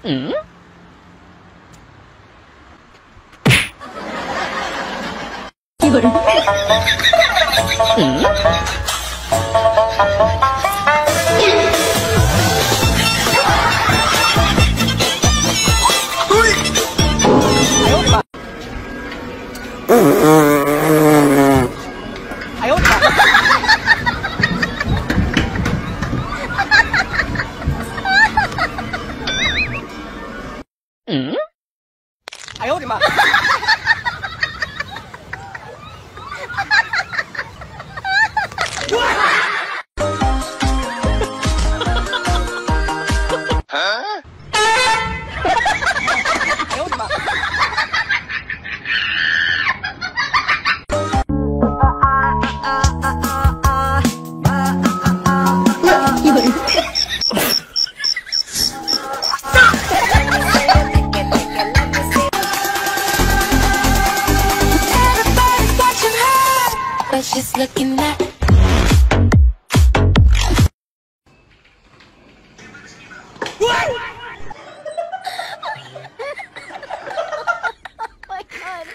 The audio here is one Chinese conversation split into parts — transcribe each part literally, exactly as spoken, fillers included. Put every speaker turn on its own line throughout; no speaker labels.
嗯。一个人。嗯。哎呦我的妈！嗯？哎呦我的妈！
She's looking at
What?
Oh my god.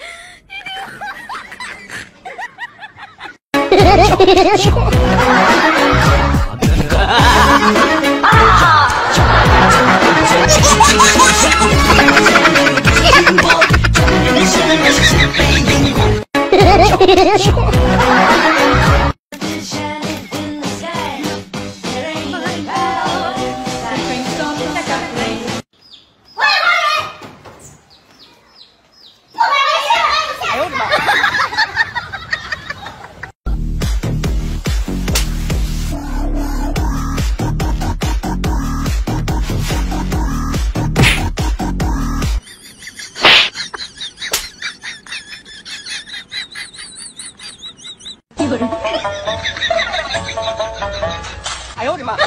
哎呦我的妈！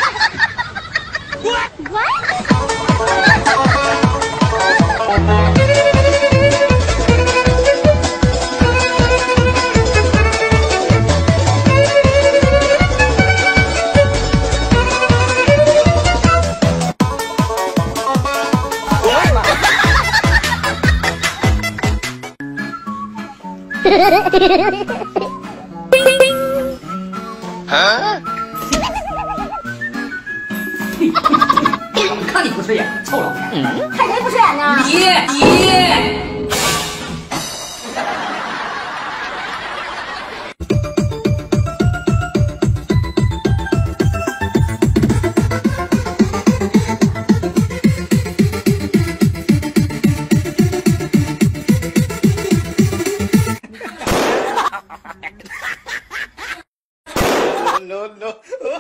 啊！
看你不顺眼，臭老太太！
看谁不顺眼呢？
你你。
No, no.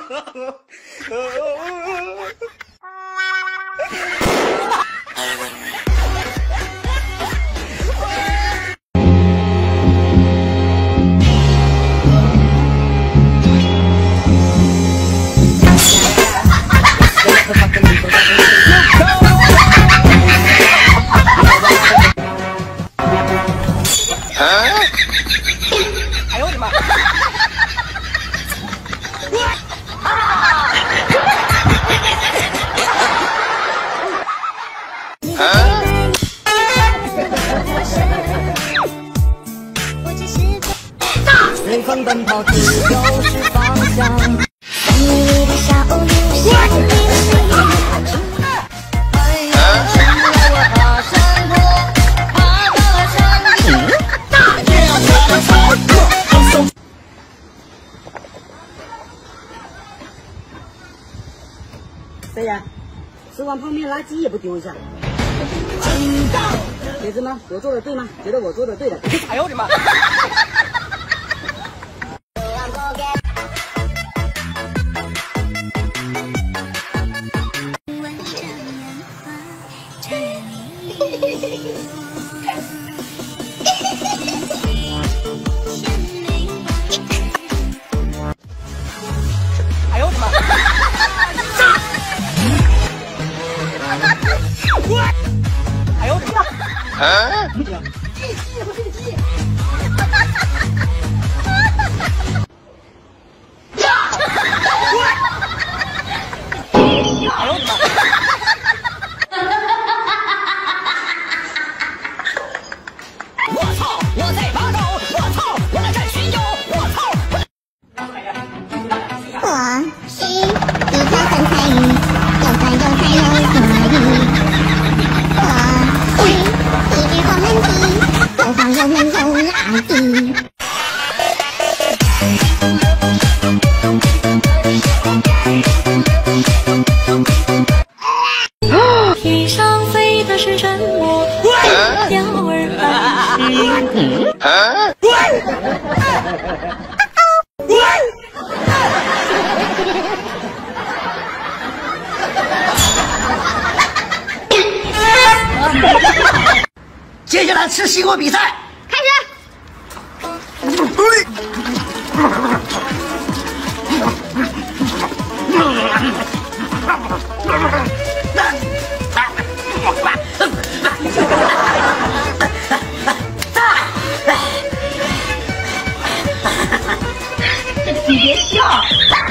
哎呦我的妈！
随风奔跑，只有是方向。
风里的小雨，下雨的水。
哎呀，醒来我爬山坡，爬到了山顶。这样才能操作。
谁呀？吃完泡面垃圾也不丢一下。孩子们，我做的对吗？觉得我做的对的。
哎呦我的妈！哎呦我的妈！哎呦我的妈！
啊！
哎呦我的妈！
的是沉默，鸟儿还是萤火。
接下来吃西瓜比赛，
开始。
你别笑。